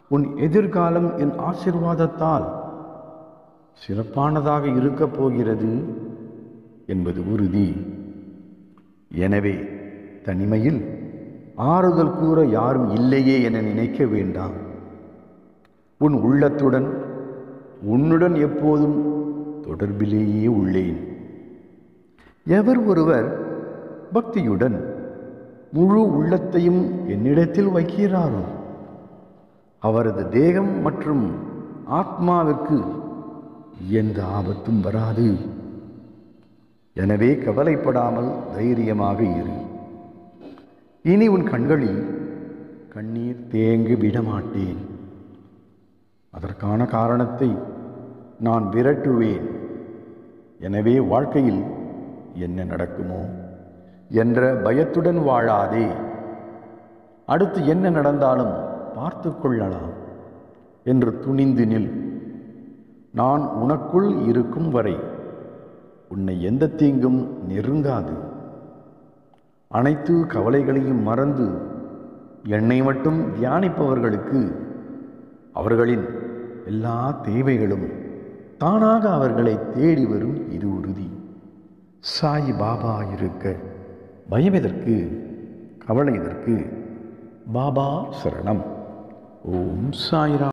உன் எதிர்காலம் என் ஆசீர்வாதத்தால் சிறப்பானதாக இருக்கப் போகிறது என்பது உறுதி. எனவே தனிமையில் ஆறுதல் கூற யாரும் இல்லையே என நினைக்க வேண்டாம். உன் உள்ளத்துடன் உன்னுடன் எப்போதும் தொடர்பிலேயே உள்ளேன். எவர் ஒருவர் பக்தியுடன் முழு உள்ளத்தையும் என்னிடத்தில் வைக்கிறாரோ அவரது தேகம் மற்றும் ஆத்மாவிற்கு எந்த ஆபத்தும் வராது. எனவே கவலைப்படாமல் தைரியமாக இரு. இனி உன் கண்களில் கண்ணீர் தேங்கி விடமாட்டேன். அதற்கான காரணத்தை நான் விரட்டுவேன். எனவே வாழ்க்கையில் என்ன நடக்குமோ என்ற பயத்துடன் வாழாதே. அடுத்து என்ன நடந்தாலும் பார்த்து கொள்ளலாம் என்று துணிந்து நில். நான் உனக்குள் இருக்கும் வரை உன்னை எந்த தீங்கும் நெருங்காது. அனைத்து கவலைகளையும் மறந்து என்னை மட்டும் தியானிப்பவர்களுக்கு அவர்களின் எல்லா தேவைகளும் தானாக அவர்களை தேடி வரும். இது உறுதி. சாய் பாபா இருக்க பயம் எதற்கு, கவலை எதற்கு? பாபா சரணம். ஓம் சாய்ராம்.